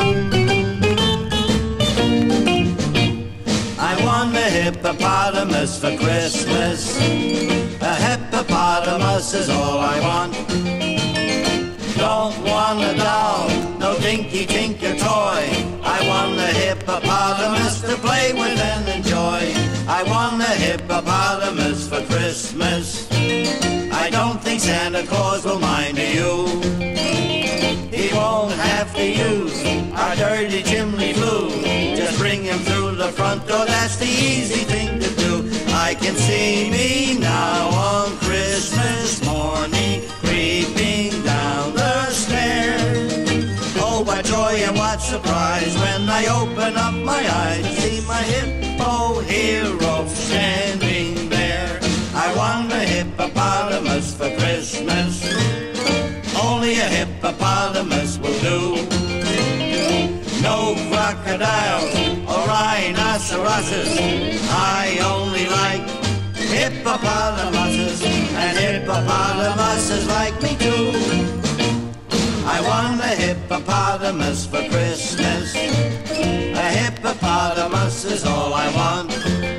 I won a hippopotamus for Christmas. A hippopotamus is all I want. Don't want a doll, no dinky tinker toy. I want a hippopotamus to play with and enjoy. I want a hippopotamus for Christmas. I don't think Santa Claus will mind you. He won't have to use our dirty chimney flue. Just bring him through the front door, that's the easy thing to do. I can see me now on Christmas morning, creeping down the stairs. Oh, what joy and what surprise when I open up my eyes to see my hippo hero standing there. I want a hippopotamus for Christmas. Only a hippopotamus will do. No crocodiles or rhinoceroses. I only like hippopotamuses, and hippopotamuses like me too. I want a hippopotamus for Christmas. A hippopotamus is all I want.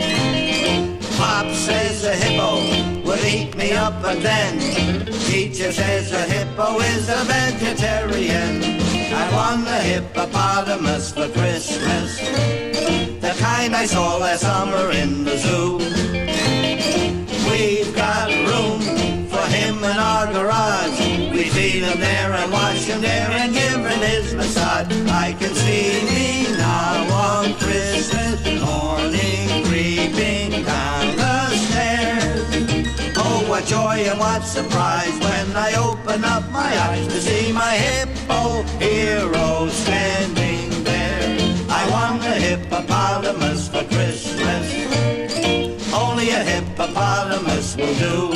Pop says a hippo would eat me up, and then teacher says a hippo is a vegetarian. I want a hippopotamus for Christmas, the kind I saw last summer in the zoo. We've got room for him in our garage. We feed him there and wash him there and give him his massage. I can see me now on Christmas morning, creeping down the stairs. Oh, what joy and what surprise when I open up my eyes to see my hippo hero standing there. I want a hippopotamus for Christmas. Only a hippopotamus will do.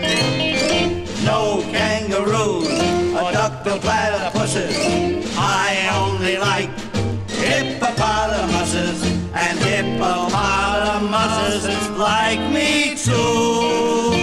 No kangaroos or duck-billed platypuses. I only like hippopotamuses, and hippopotamuses like me too.